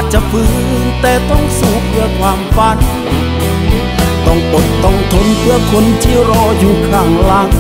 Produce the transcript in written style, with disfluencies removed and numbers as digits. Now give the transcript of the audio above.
จะฝืนแต่ต้องสู้เพื่อความฝันต้องอดต้องทนเพื่อคนที่รออยู่ข้างหลัง